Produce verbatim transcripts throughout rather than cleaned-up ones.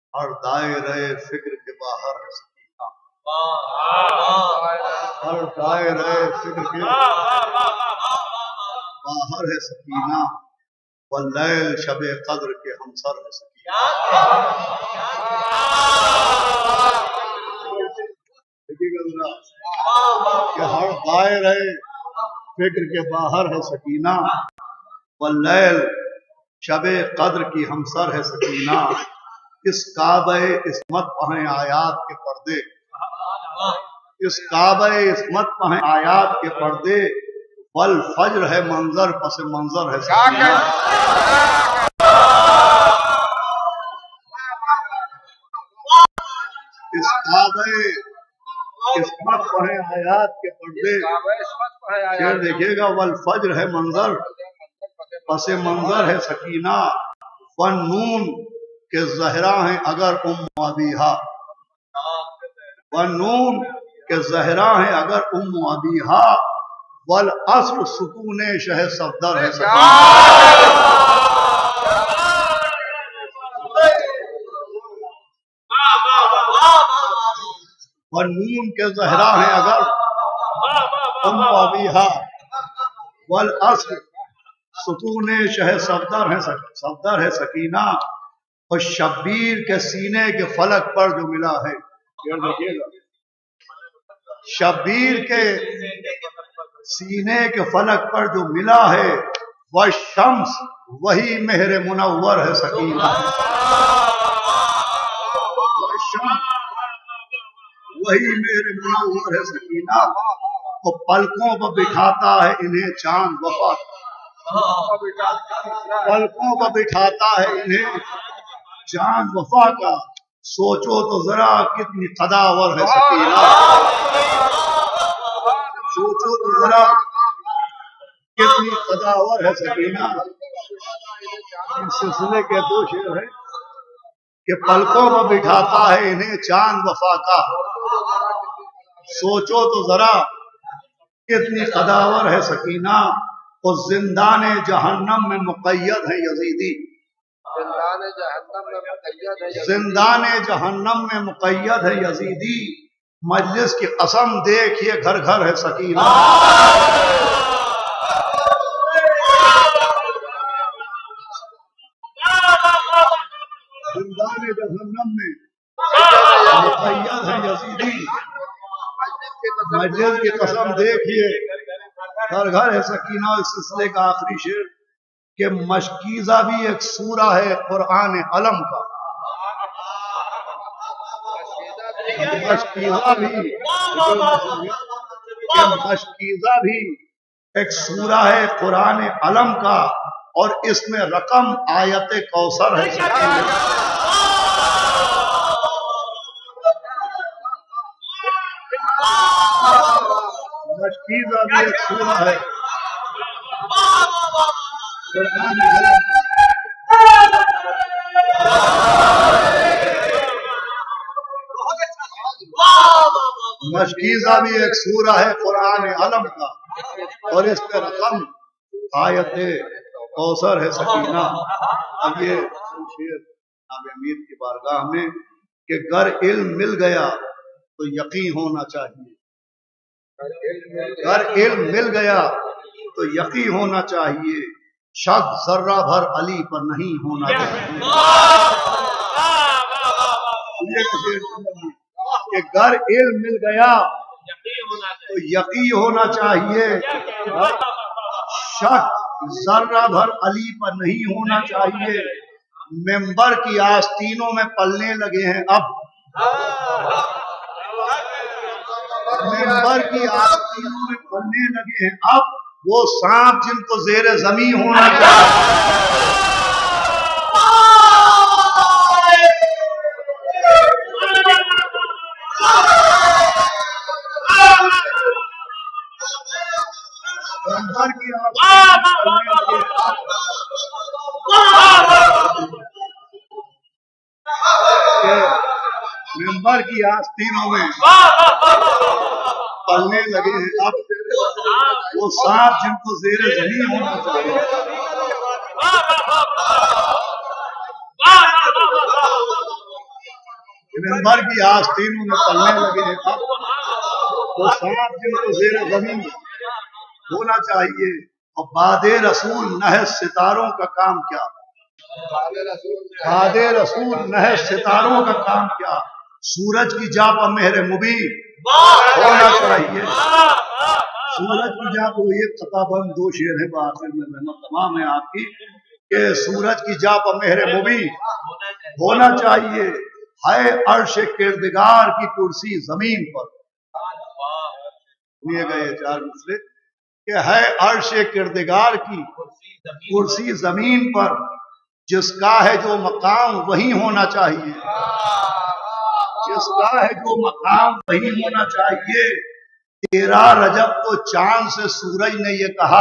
ہر دائرے فکر کے باہر ہے سکینہ، ہر دائرے فکر کے باہر ہے سکینہ، واللیل شب قدر کے ہمسر ہے سکینہ۔ کہ ہر دائرے فکر کے باہر ہے سکینہ، واللیل شب قدر کی ہمسر ہے سکینہ۔ اس کعبہ عصمت پہ ہیں آیات کے پردے، اس کعبہ عصمت پہ ہیں آیات کے پردے، والفجر ہے منظر پس منظر ہے سکینہ۔ اس کعبہ عصمت پہ ہیں آیات کے پردے، شعر دیکھیے گا، والفجر ہے منظر پس منظر ہے سکینہ، والنون کے زہرا ہیں اگر ام ابیہا، والنون کے زہرا ہیں اگر ام ابیہا، والعصر سکون شہ صفدر ہے سکینہ۔ والنون کے زہرا ہیں اگر ام ابیہا، والعصر سکون شہ صفدر ہے صفدر ہے سکینہ، اور شبیر کے سینے کے فلک پر جو ملا ہے، شبیر کے سینے کے فلک پر جو ملا ہے، والشمس وہی مہر منور ہے سکینہ، والشمس وہی مہر منور ہے سکینہ، اور پلکوں پر بٹھاتا ہے انہیں چاند وفا، پلکوں پر بٹھاتا ہے انہیں چاند وفا کا، سوچو تو ذرا کتنی قداور ہے سکینہ، سوچو تو ذرا کتنی قداور ہے سکینہ۔ اس سلسلے کے دو شعر ہیں کہ پلکوں پر بٹھاتا ہے انہیں چاند وفا کا، سوچو تو ذرا کتنی قداور ہے سکینہ، اور زندان جہنم میں مقید ہے یزیدی، زندان جہنم میں مقید ہے یزیدی، مجلس کی قسم دیکھیے گھر گھر ہے سکینہ۔ زندان جہنم میں مقید ہے یزیدی، مجلس کی قسم دیکھیے گھر گھر ہے سکینہ۔ اس سلسلے کا آخری شعر کہ مشکیزہ بھی ایک سورہ ہے قرآن علم کا، مشکیزہ بھی کہ مشکیزہ بھی ایک سورہ ہے قرآن علم کا، اور اس میں رقم آیت کوثر ہے سکینہ۔ مشکیزہ بھی ایک سورہ ہے قرآن علم کا، مشکیزہ بھی ایک سورہ ہے قرآن علم کا، اور اس میں رقم آیت کوثر ہے سکینہ۔ اب یہ شعر جناب امیر کی بارگاہ میں کہ گر علم مل گیا تو یقین ہونا چاہیے، گر علم مل گیا تو یقین ہونا چاہیے، شک ذرہ بھر علی پر نہیں ہونا چاہیے، کہ گر علم مل گیا تو یقین ہونا چاہیے، شک ذرہ بھر علی پر نہیں ہونا چاہیے، ممبر کی آستینوں میں پلنے لگے ہیں اب، ممبر کی آستینوں میں پلنے لگے ہیں اب، وہ سانپ جن کو زیر زمین ہونا چاہیے، ممبر کی ممبر کی آستینوں میں پلنے لگے ہیں اب، وہ سانپ جن کو زیر زمین ہونا چاہیے۔ منبر کی آستینوں میں پلنے لگے ہیں اب تو سات جن کو زیر زمین ہونا چاہیے. اور بعد رسول نہ ستاروں کا کام کیا، بعد رسول نہ ستاروں کا کام کیا، سورج کی جا پر مہر مبین ہونا چاہیے. سورج کی جا پر یہ قطع بند دو شعر ہے بآخر میں محنت تمام ہے آپ کی کہ سورج کی جا پر مہر مبین ہونا چاہیے. ہے عرش کردگار کی کرسی زمین پر، سنیے گا یہ چار مسئلے کہ ہے عرش کردگار کی کرسی زمین پر، جس کا ہے جو مقام وہی ہونا چاہیے، جس کا ہے جو مقام وہی ہونا چاہیے. تیرا رجب کو چاند سے سورج نے یہ کہا،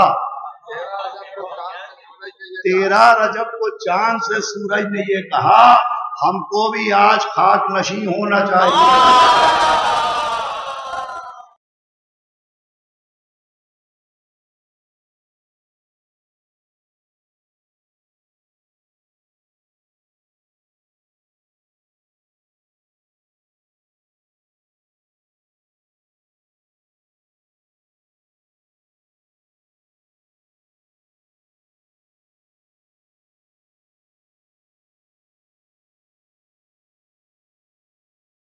تیرا رجب کو چاند سے سورج نے یہ کہا، ہم کو بھی آج خاک نشیں ہونا چاہیے.